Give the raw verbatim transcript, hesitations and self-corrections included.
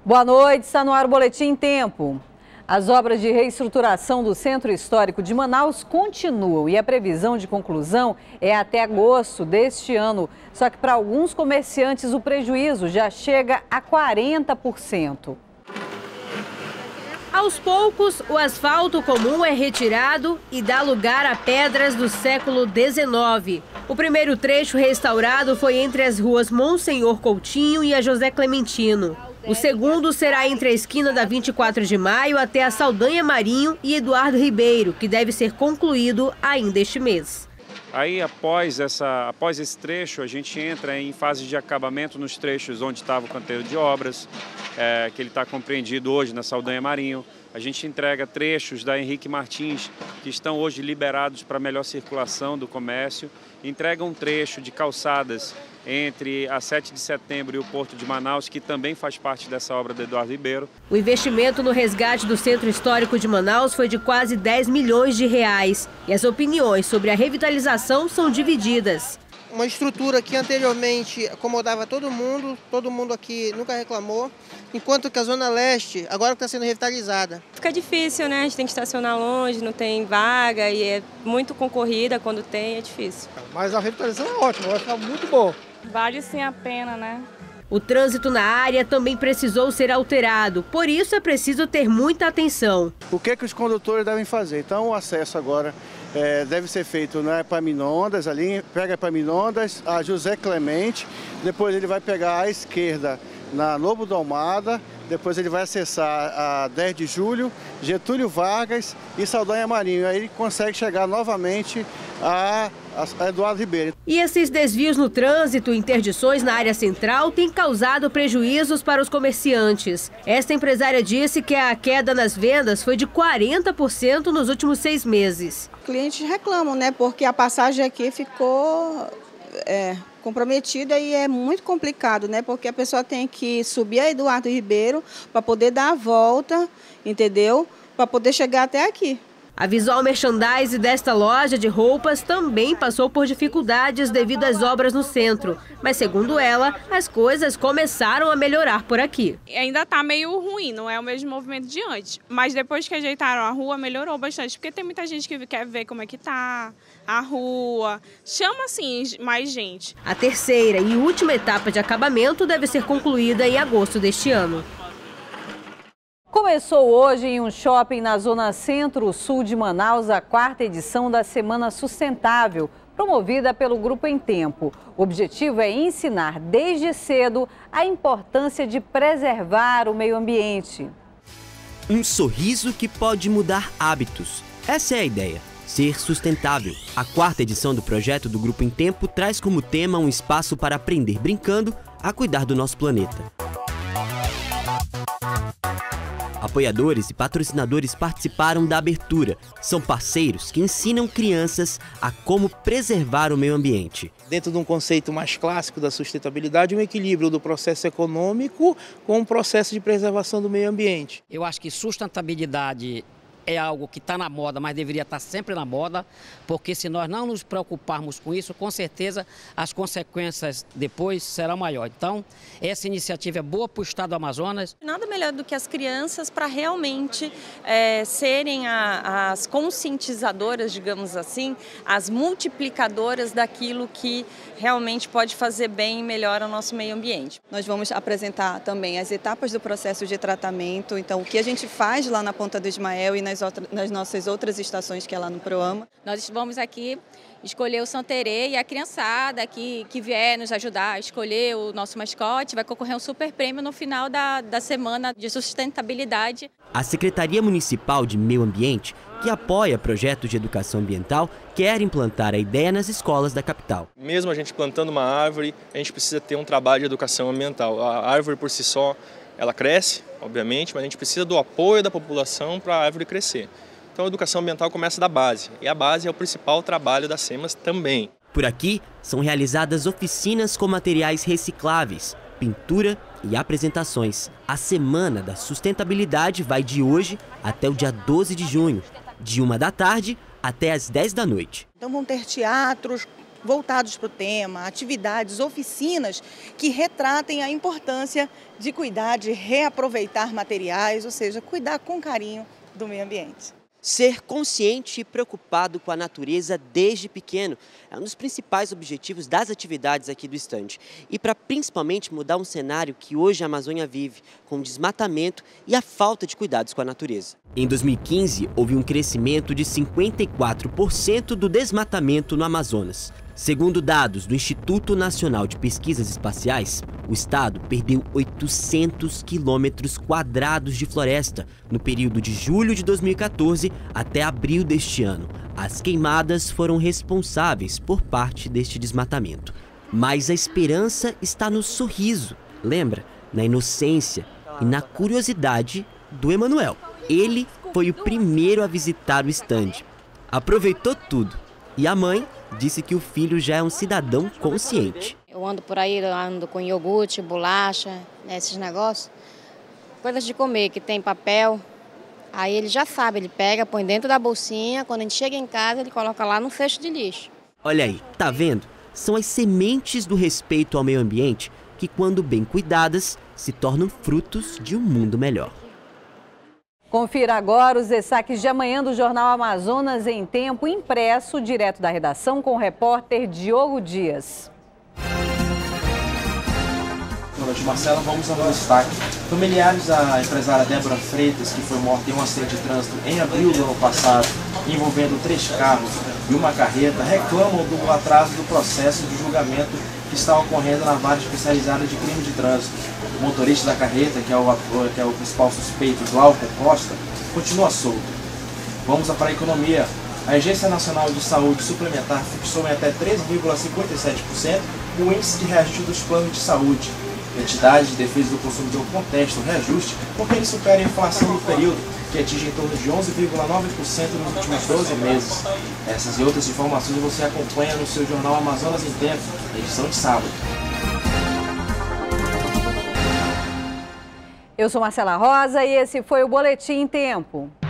Boa noite, está no ar o Boletim em Tempo. As obras de reestruturação do Centro Histórico de Manaus continuam e a previsão de conclusão é até agosto deste ano. Só que para alguns comerciantes o prejuízo já chega a quarenta por cento. Aos poucos, o asfalto comum é retirado e dá lugar a pedras do século dezenove. O primeiro trecho restaurado foi entre as ruas Monsenhor Coutinho e a José Clementino. O segundo será entre a esquina da vinte e quatro de maio até a Saldanha Marinho e Eduardo Ribeiro, que deve ser concluído ainda este mês. Aí, após, essa, após esse trecho, a gente entra em fase de acabamento nos trechos onde estava o canteiro de obras, é, que ele está compreendido hoje na Saldanha Marinho. A gente entrega trechos da Henrique Martins, que estão hoje liberados para melhor circulação do comércio. Entrega um trecho de calçadas entre a sete de setembro e o Porto de Manaus, que também faz parte dessa obra do Eduardo Ribeiro. O investimento no resgate do Centro Histórico de Manaus foi de quase dez milhões de reais. E as opiniões sobre a revitalização são divididas. Uma estrutura que anteriormente acomodava todo mundo, todo mundo aqui nunca reclamou, enquanto que a Zona Leste agora está sendo revitalizada. Fica difícil, né? A gente tem que estacionar longe, não tem vaga e é muito concorrida, quando tem é difícil. Mas a revitalização é ótima, vai ficar muito boa. Vale sim a pena, né? O trânsito na área também precisou ser alterado, por isso é preciso ter muita atenção. O que, que os condutores devem fazer? Então o acesso agora é, deve ser feito na Epaminondas, ali pega Epaminondas, a José Clemente, depois ele vai pegar à esquerda na Lobo do Almada, depois ele vai acessar a dez de julho, Getúlio Vargas e Saldanha Marinho. Aí ele consegue chegar novamente a, a Eduardo Ribeiro. E esses desvios no trânsito e interdições na área central têm causado prejuízos para os comerciantes. Esta empresária disse que a queda nas vendas foi de quarenta por cento nos últimos seis meses. Clientes reclamam, né? Porque a passagem aqui ficou é, comprometida e é muito complicado, né? Porque a pessoa tem que subir a Eduardo Ribeiro para poder dar a volta, entendeu? Para poder chegar até aqui. A Visual Merchandise desta loja de roupas também passou por dificuldades devido às obras no centro. Mas, segundo ela, as coisas começaram a melhorar por aqui. Ainda está meio ruim, não é o mesmo movimento de antes. Mas depois que ajeitaram a rua, melhorou bastante. Porque tem muita gente que quer ver como é que tá a rua. Chama, assim, mais gente. A terceira e última etapa de acabamento deve ser concluída em agosto deste ano. Começou hoje em um shopping na zona centro-sul de Manaus a quarta edição da Semana Sustentável, promovida pelo Grupo Em Tempo. O objetivo é ensinar desde cedo a importância de preservar o meio ambiente. Um sorriso que pode mudar hábitos. Essa é a ideia. Ser sustentável. A quarta edição do projeto do Grupo Em Tempo traz como tema um espaço para aprender brincando a cuidar do nosso planeta. Apoiadores e patrocinadores participaram da abertura. São parceiros que ensinam crianças a como preservar o meio ambiente. Dentro de um conceito mais clássico da sustentabilidade, um equilíbrio do processo econômico com o processo de preservação do meio ambiente. Eu acho que sustentabilidade é algo que está na moda, mas deveria estar sempre na moda, porque se nós não nos preocuparmos com isso, com certeza as consequências depois serão maiores. Então, essa iniciativa é boa para o estado do Amazonas. Nada melhor do que as crianças para realmente é, serem a, as conscientizadoras, digamos assim, as multiplicadoras daquilo que realmente pode fazer bem e melhor ao nosso meio ambiente. Nós vamos apresentar também as etapas do processo de tratamento, então o que a gente faz lá na Ponta do Ismael e nas, outras, nas nossas outras estações que é lá no Proama. Nós vamos aqui escolher o Santerê e a criançada que, que vier nos ajudar a escolher o nosso mascote vai concorrer um super prêmio no final da, da semana de sustentabilidade. A Secretaria Municipal de Meio Ambiente, que apoia projetos de educação ambiental, quer implantar a ideia nas escolas da capital. Mesmo a gente plantando uma árvore, a gente precisa ter um trabalho de educação ambiental. A árvore por si só, ela cresce, obviamente, mas a gente precisa do apoio da população para a árvore crescer. Então a educação ambiental começa da base, e a base é o principal trabalho das SEMAS também. Por aqui, são realizadas oficinas com materiais recicláveis, pintura e apresentações. A Semana da Sustentabilidade vai de hoje até o dia doze de junho, de uma da tarde até as dez da noite. Então vão ter teatros voltados para o tema, atividades, oficinas que retratem a importância de cuidar, de reaproveitar materiais, ou seja, cuidar com carinho do meio ambiente. Ser consciente e preocupado com a natureza desde pequeno é um dos principais objetivos das atividades aqui do estande. E para principalmente mudar um cenário que hoje a Amazônia vive, com o desmatamento e a falta de cuidados com a natureza. Em dois mil e quinze, houve um crescimento de cinquenta e quatro por cento do desmatamento no Amazonas. Segundo dados do Instituto Nacional de Pesquisas Espaciais, o estado perdeu oitocentos quilômetros quadrados de floresta no período de julho de dois mil e quatorze até abril deste ano. As queimadas foram responsáveis por parte deste desmatamento. Mas a esperança está no sorriso, lembra? Na inocência e na curiosidade do Emanuel. Ele foi o primeiro a visitar o estande. Aproveitou tudo. E a mãe disse que o filho já é um cidadão consciente. Eu ando por aí, eu ando com iogurte, bolacha, né, esses negócios. Coisas de comer, que tem papel. Aí ele já sabe, ele pega, põe dentro da bolsinha. Quando a gente chega em casa, ele coloca lá no cesto de lixo. Olha aí, tá vendo? São as sementes do respeito ao meio ambiente que, quando bem cuidadas, se tornam frutos de um mundo melhor. Confira agora os destaques de amanhã do Jornal Amazonas em Tempo, impresso direto da redação com o repórter Diogo Dias. Boa noite, Marcela. Vamos ao destaque. Familiares da empresária Débora Freitas, que foi morta em um acidente de trânsito em abril do ano passado, envolvendo três carros e uma carreta, reclamam do atraso do processo de julgamento que está ocorrendo na vara especializada de crime de trânsito. O motorista da carreta, que é o, que é o principal suspeito, Glauco Costa, continua solto. Vamos para a economia. A Agência Nacional de Saúde Suplementar fixou em até três vírgula cinquenta e sete por cento o índice de reajuste dos planos de saúde. A entidade de defesa do consumidor contesta o reajuste porque ele supera a inflação do período, que atinge em torno de onze vírgula nove por cento nos últimos doze meses. Essas e outras informações você acompanha no seu jornal Amazonas em Tempo, edição de sábado. Eu sou Marcela Rosa e esse foi o Boletim em Tempo.